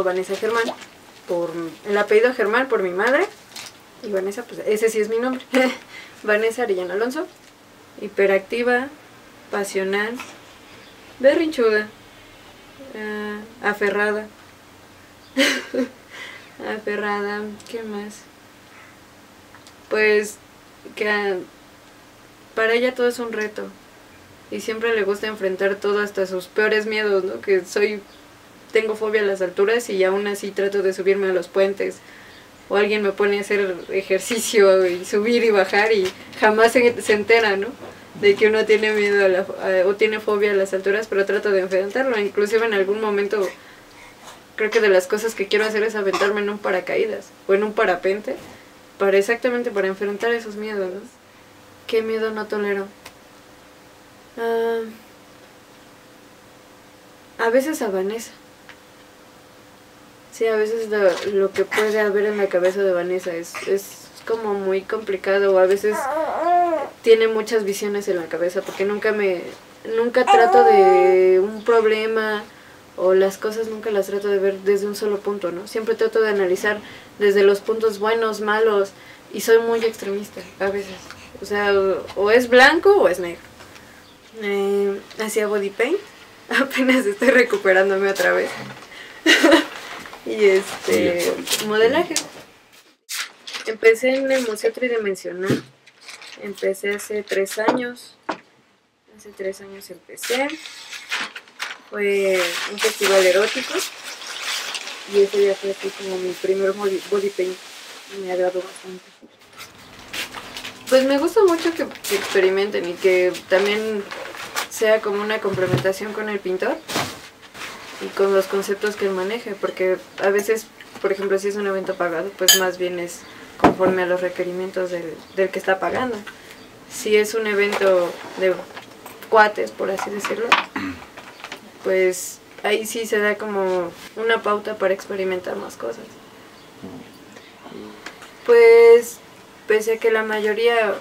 Vanessa Germán, por el apellido Germán por mi madre, y Vanessa, pues ese sí es mi nombre. Vanessa Arellano Alonso, hiperactiva, pasional, berrinchuda, aferrada. Aferrada, ¿qué más? Pues que para ella todo es un reto y siempre le gusta enfrentar todo, hasta sus peores miedos, ¿no? Que tengo fobia a las alturas y aún así trato de subirme a los puentes, o alguien me pone a hacer ejercicio y subir y bajar y jamás se entera, ¿no? De que uno tiene miedo o tiene fobia a las alturas, pero trato de enfrentarlo. Inclusive en algún momento creo que de las cosas que quiero hacer es aventarme en un paracaídas o en un parapente, exactamente para enfrentar esos miedos, ¿no? ¿Qué miedo no tolero? A veces a Vanessa. Sí, a veces lo que puede haber en la cabeza de Vanessa es como muy complicado, o a veces tiene muchas visiones en la cabeza, porque nunca trato de un problema o las cosas nunca las trato de ver desde un solo punto, ¿no? Siempre trato de analizar desde los puntos buenos, malos, y soy muy extremista a veces. O sea, o es blanco o es negro. Hacía body paint, apenas estoy recuperándome otra vez. Y modelaje. Empecé en el Museo Tridimensional. Empecé hace 3 años. Hace 3 años empecé. Fue un festival erótico y ese ya fue así como mi primer body paint. Me agradó bastante. Pues me gusta mucho que experimenten y que también sea como una complementación con el pintor y con los conceptos que él maneje, porque a veces, por ejemplo, si es un evento pagado, pues más bien es conforme a los requerimientos del que está pagando. Si es un evento de cuates, por así decirlo, pues ahí sí se da como una pauta para experimentar más cosas. Pues pese a que la mayoría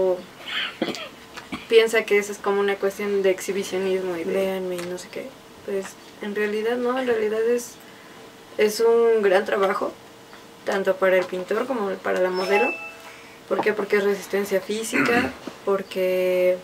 piensa que eso es como una cuestión de exhibicionismo y de véanme y no sé qué, pues en realidad no, en realidad es un gran trabajo, tanto para el pintor como para la modelo. ¿Por qué? Porque es resistencia física, porque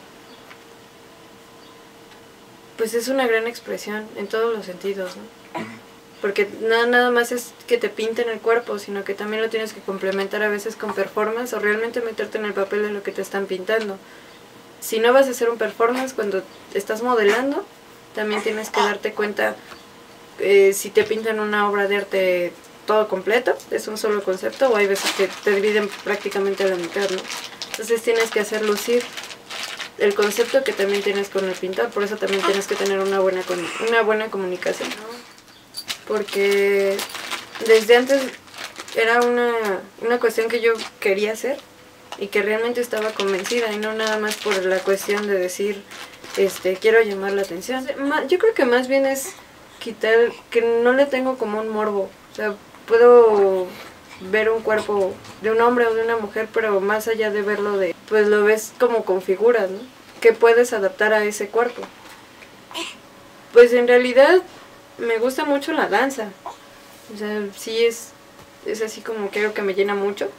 pues es una gran expresión en todos los sentidos, ¿no? Porque nada más es que te pinten el cuerpo, sino que también lo tienes que complementar a veces con performance o realmente meterte en el papel de lo que te están pintando. Si no vas a hacer un performance cuando estás modelando, también tienes que darte cuenta si te pintan una obra de arte todo completo, es un solo concepto, o hay veces que te dividen prácticamente a la mitad, ¿no? Entonces tienes que hacer lucir el concepto que también tienes con el pintor, por eso también tienes que tener una buena comunicación, ¿no? Porque desde antes era una cuestión que yo quería hacer y que realmente estaba convencida, y no nada más por la cuestión de decir quiero llamar la atención. Yo creo que más bien es quitar, que no le tengo como un morbo, o sea, puedo ver un cuerpo de un hombre o de una mujer, pero más allá de verlo pues lo ves como con figuras, ¿no? Que puedes adaptar a ese cuerpo. Pues en realidad me gusta mucho la danza, o sea, sí es así como creo que me llena mucho.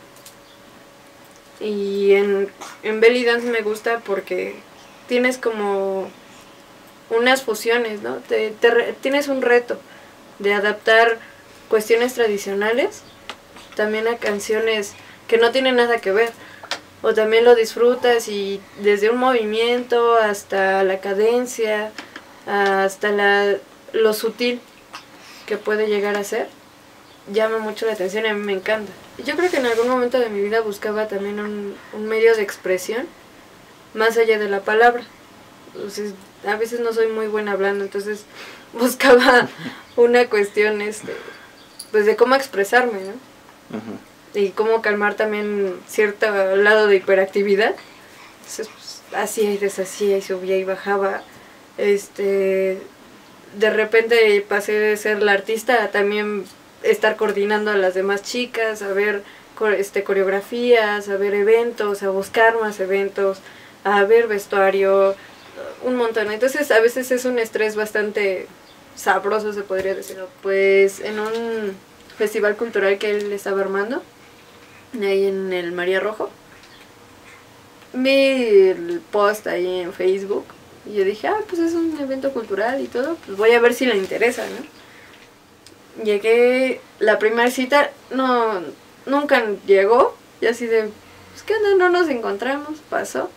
Y en belly dance me gusta porque tienes como unas fusiones, ¿no? Tienes un reto de adaptar cuestiones tradicionales también a canciones que no tienen nada que ver, o también lo disfrutas y desde un movimiento hasta la cadencia, hasta lo sutil que puede llegar a ser, llama mucho la atención y a mí me encanta. Yo creo que en algún momento de mi vida buscaba también un medio de expresión más allá de la palabra. Entonces, a veces no soy muy buena hablando, entonces buscaba una cuestión pues de cómo expresarme, ¿no? Uh-huh. Y cómo calmar también cierto lado de hiperactividad. Entonces, pues, hacía y deshacía y subía y bajaba. De repente pasé de ser la artista a también estar coordinando a las demás chicas, a ver coreografías, a ver eventos, a buscar más eventos, a ver vestuario, un montón. Entonces a veces es un estrés bastante sabroso, se podría decir. Pues en un festival cultural que él estaba armando, ahí en el María Rojo, vi el post ahí en Facebook y yo dije, pues es un evento cultural y todo, pues voy a ver si le interesa, ¿no? Llegué, la primera cita nunca llegó, y así de, pues qué onda, no nos encontramos, pasó.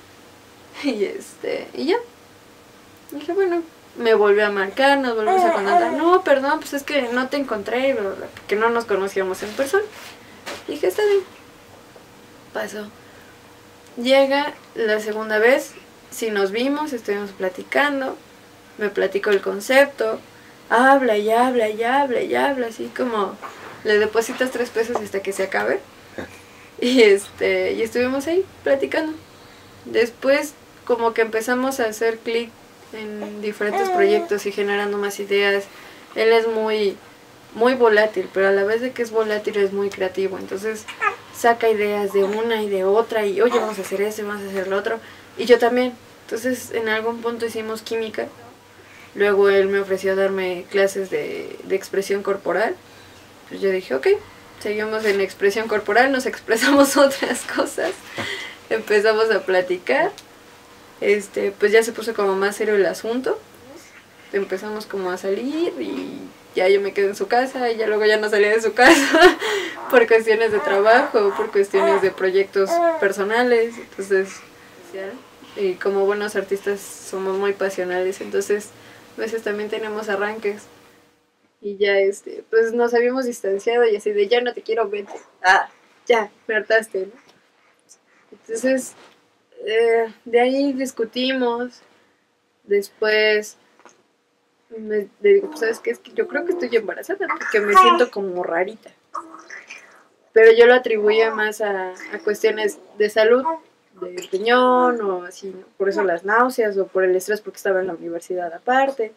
Y ya. Dije, bueno, me volvió a marcar, nos volvimos a contactar. No, perdón, pues es que no te encontré, porque no nos conocíamos en persona. Dije, está bien. Pasó. Llega la segunda vez, sí nos vimos, estuvimos platicando, me platicó el concepto, habla y habla y habla y habla, así como le depositas 3 pesos hasta que se acabe. Y estuvimos ahí platicando. Después como que empezamos a hacer clic en diferentes proyectos y generando más ideas. Él es muy volátil, pero a la vez de que es volátil es muy creativo. Entonces saca ideas de una y de otra y oye, vamos a hacer eso, vamos a hacer lo otro. Y yo también. Entonces en algún punto hicimos química. Luego él me ofreció darme clases de expresión corporal. Pues yo dije, ok, seguimos en expresión corporal, nos expresamos otras cosas. Empezamos a platicar. Pues ya se puso como más serio el asunto. Empezamos como a salir y ya yo me quedé en su casa y ya luego ya no salía de su casa por cuestiones de trabajo, por cuestiones de proyectos personales. Entonces, y como buenos artistas somos muy pasionales, entonces a veces también tenemos arranques. Y ya pues nos habíamos distanciado y así de ya no te quiero, vete. Ya, me hartaste, ¿no? Entonces, de ahí discutimos. Después le digo, pues sabes qué, es que yo creo que estoy embarazada porque me siento como rarita. Pero yo lo atribuía más a cuestiones de salud, de riñón o así, ¿no? Por eso las náuseas o por el estrés porque estaba en la universidad aparte.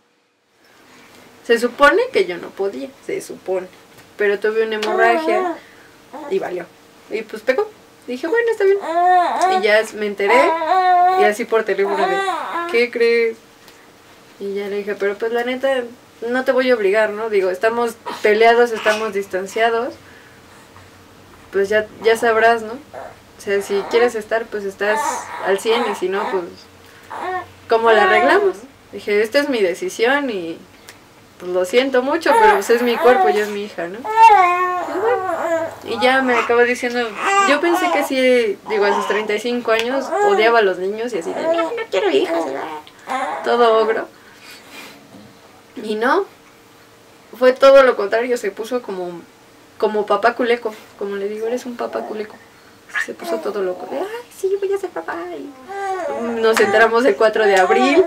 Se supone que yo no podía, se supone. Pero tuve una hemorragia y valió. Y pues pegó. Dije, bueno, está bien. Y ya me enteré. Y así por teléfono de, ¿qué crees? Y ya le dije, pero pues la neta, no te voy a obligar, ¿no? Digo, estamos peleados, estamos distanciados. Pues ya sabrás, ¿no? O sea, si quieres estar, pues estás al 100 y si no, pues, ¿cómo la arreglamos? Dije, esta es mi decisión y pues lo siento mucho, pero pues es mi cuerpo y es mi hija, ¿no? Y ya me acabo diciendo, yo pensé que sí, digo, a sus 35 años odiaba a los niños y así de, no quiero hijas, todo ogro. Y no, fue todo lo contrario, se puso como papá culeco, como le digo, eres un papá culeco. Se puso todo loco, de, ay, sí, voy a ser papá. Y nos enteramos el 4 de abril.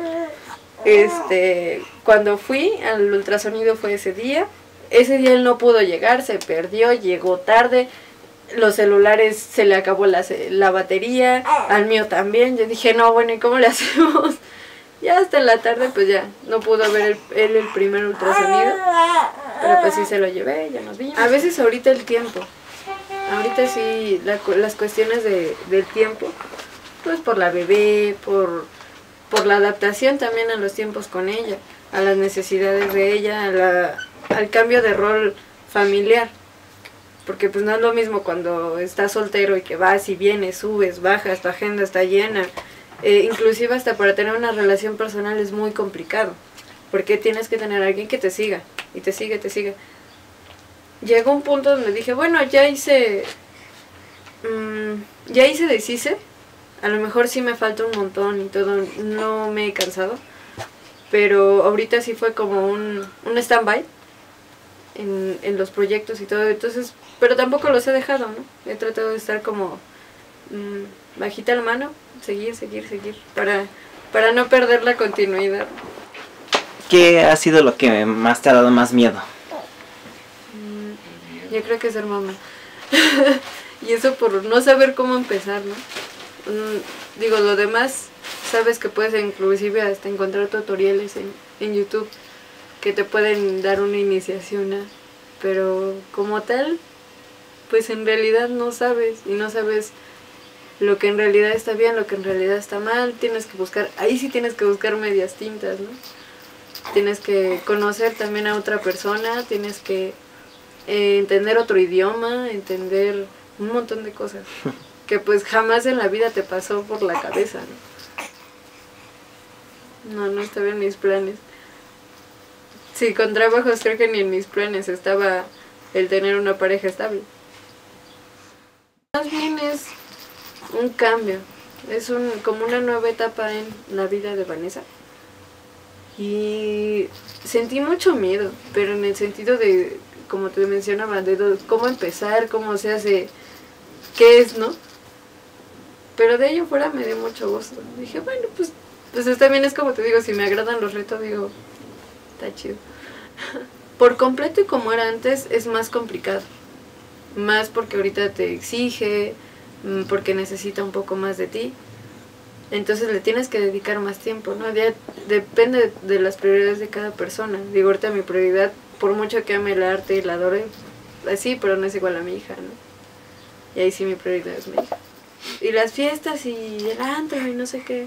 Cuando fui al ultrasonido fue ese día. Ese día él no pudo llegar, se perdió, llegó tarde. Los celulares se le acabó la batería, al mío también. Yo dije, no, bueno, ¿y cómo le hacemos? Ya hasta en la tarde pues ya no pudo ver él el primer ultrasonido. Pero pues sí se lo llevé, ya nos vimos. A veces ahorita el tiempo. Ahorita sí, las cuestiones del tiempo, pues por la bebé, por la adaptación también a los tiempos con ella, a las necesidades de ella, al cambio de rol familiar. Porque pues no es lo mismo cuando estás soltero y que vas y vienes, subes, bajas, tu agenda está llena. Inclusive hasta para tener una relación personal es muy complicado. Porque tienes que tener a alguien que te siga, y te sigue, te sigue. Llegó un punto donde dije, bueno, ya hice deshice. A lo mejor sí me falta un montón y todo, no me he cansado. Pero ahorita sí fue como un stand-by en los proyectos y todo. Entonces, pero tampoco los he dejado, ¿no? He tratado de estar como bajita la mano, seguir, para no perder la continuidad. ¿Qué ha sido lo que más te ha dado más miedo? Yo creo que ser mamá. Y eso por no saber cómo empezar, ¿no? Digo, lo demás, sabes que puedes inclusive hasta encontrar tutoriales en YouTube que te pueden dar una iniciación, pero como tal, pues en realidad no sabes, y no sabes lo que en realidad está bien, lo que en realidad está mal. Tienes que buscar, ahí sí tienes que buscar medias tintas, ¿no? tienes que conocer también a otra persona, tienes que entender otro idioma, entender un montón de cosas que pues jamás en la vida te pasó por la cabeza, ¿no? No estaba en mis planes. Sí, con trabajos creo que ni en mis planes estaba el tener una pareja estable. Más bien es un cambio, es como una nueva etapa en la vida de Vanessa. Y sentí mucho miedo, pero en el sentido de, como te mencionaba, de cómo empezar, cómo se hace, qué es, ¿no? Pero de ello fuera me dio mucho gusto. Dije, bueno, pues también es como te digo, si me agradan los retos, digo, está chido. Por completo y como era antes, es más complicado. Más porque ahorita te exige, porque necesita un poco más de ti. Entonces le tienes que dedicar más tiempo, ¿no? Ya depende de las prioridades de cada persona. Digo, ahorita mi prioridad, por mucho que ame el arte y la adore, así, pero no es igual a mi hija, ¿no? Y ahí sí mi prioridad es mi hija. Y las fiestas y el antro y no sé qué.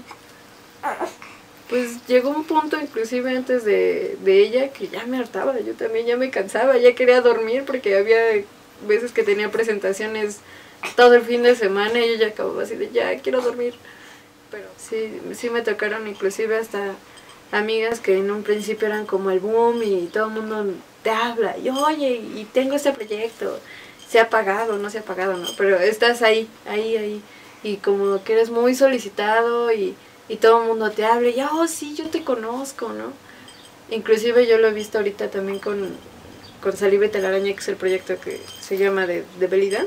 Pues llegó un punto, inclusive antes de ella, que ya me hartaba. Yo también ya me cansaba, ya quería dormir porque había veces que tenía presentaciones todo el fin de semana y yo ya acababa así de ya quiero dormir. Pero sí me tocaron inclusive hasta amigas que en un principio eran como el boom y todo el mundo te habla y oye, y tengo este proyecto, se ha pagado, no se ha pagado, ¿no? Pero estás ahí, y como que eres muy solicitado y todo el mundo te habla y oh sí, yo te conozco, ¿no? Inclusive yo lo he visto ahorita también con Saliva y Telaraña, que es el proyecto que se llama de Belida.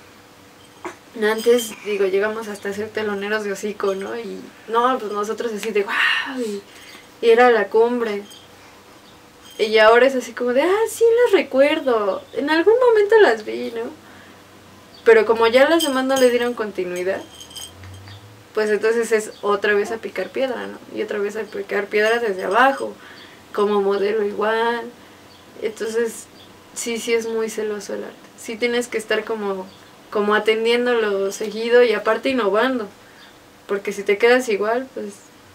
Antes, digo, llegamos hasta ser teloneros de hocico, ¿no? Y no, pues nosotros así de wow, y era la cumbre. Y ahora es así como de, sí las recuerdo, en algún momento las vi, ¿no? Pero como ya las demás no le dieron continuidad, pues entonces es otra vez a picar piedra, ¿no? Y otra vez a picar piedra desde abajo, como modelo igual. Entonces, sí es muy celoso el arte. Sí tienes que estar como atendiéndolo seguido y aparte innovando, porque si te quedas igual, pues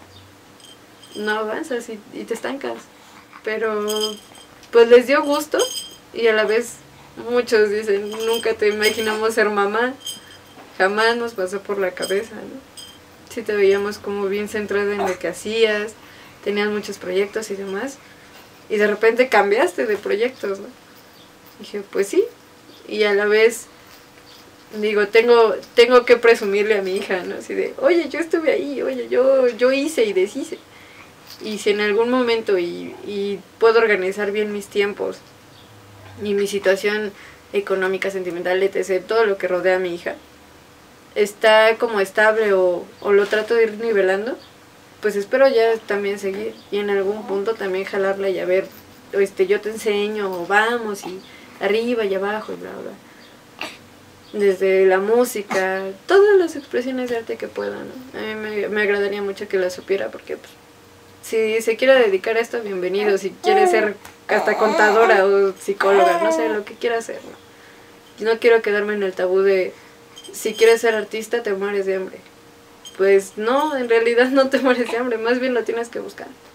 no avanzas y te estancas. Pero pues les dio gusto y a la vez muchos dicen, nunca te imaginamos ser mamá, jamás nos pasó por la cabeza, ¿no? Sí te veíamos como bien centrada en lo que hacías, tenías muchos proyectos y demás, y de repente cambiaste de proyectos, ¿no? Y dije, pues sí, y a la vez digo, tengo que presumirle a mi hija, ¿no? Así de, oye, yo estuve ahí, oye, yo hice y deshice. Y si en algún momento y puedo organizar bien mis tiempos y mi situación económica, sentimental, etc., todo lo que rodea a mi hija, está como estable o lo trato de ir nivelando, pues espero ya también seguir y en algún punto también jalarla y a ver, yo te enseño, o vamos, y arriba y abajo y bla, bla. Desde la música, todas las expresiones de arte que pueda, ¿no? A mí me agradaría mucho que la supiera porque pues, si se quiere dedicar a esto, bienvenido. Si quiere ser hasta contadora o psicóloga, no sé, lo que quiera hacer, ¿no? No quiero quedarme en el tabú de si quieres ser artista te mueres de hambre. Pues no, en realidad no te mueres de hambre, más bien lo tienes que buscar.